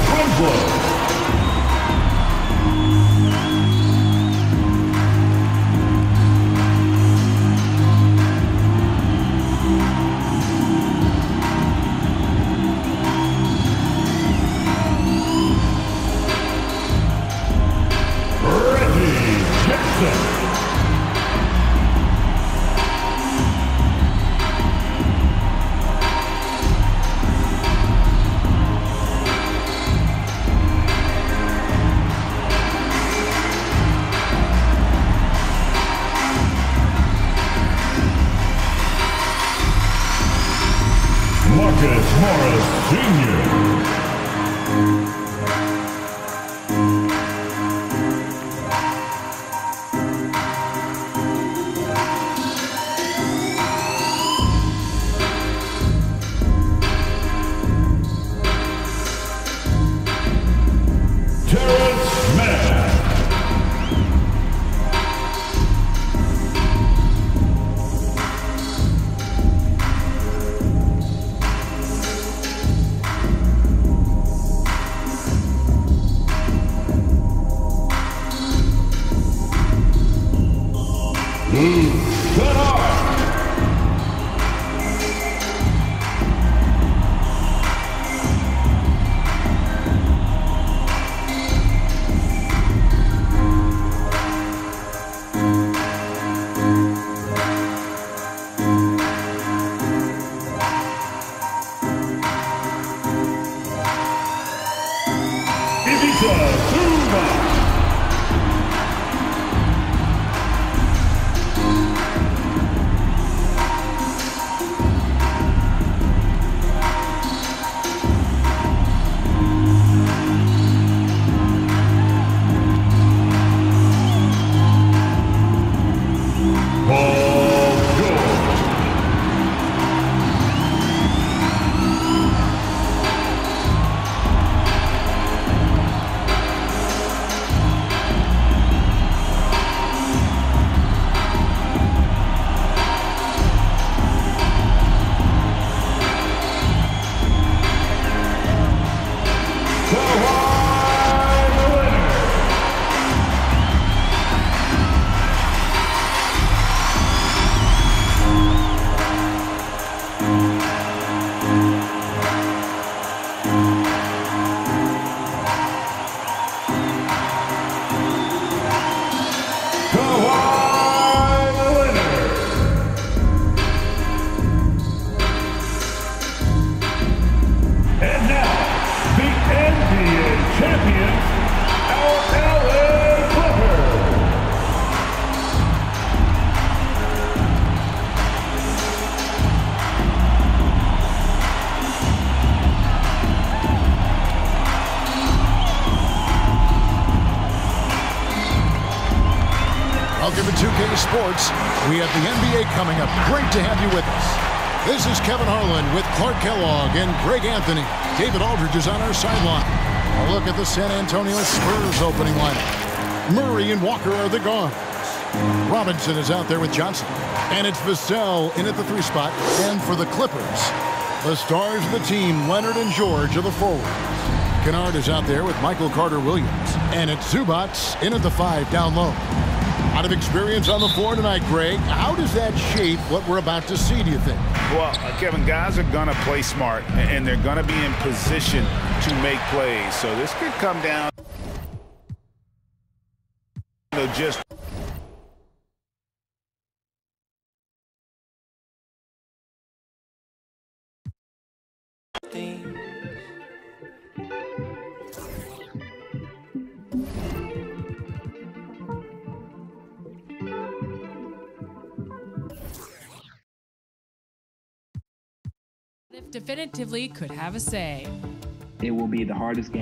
Winslow. Marcus Morris, Sr. Terrence Mann. Bernard. Ivica Zubac. Champions, our LA Clippers. Welcome to 2K Sports. We have the NBA coming up. Great to have you with us. This is Kevin Harlan with Clark Kellogg and Greg Anthony. David Aldridge is on our sideline. A look at the San Antonio Spurs opening lineup. Murray and Walker are the guards. Robinson is out there with Johnson. And it's Vassell in at the 3 spot. And for the Clippers, the stars of the team, Leonard and George, are the forwards. Kennard is out there with Michael Carter-Williams. And it's Zubac in at the 5 down low. A lot of experience on the floor tonight, Greg. How does that shape what we're about to see, do you think? Well, Kevin, guys are going to play smart, and they're going to be in position to make plays. So this could come down to just definitively could have a say. It will be the hardest game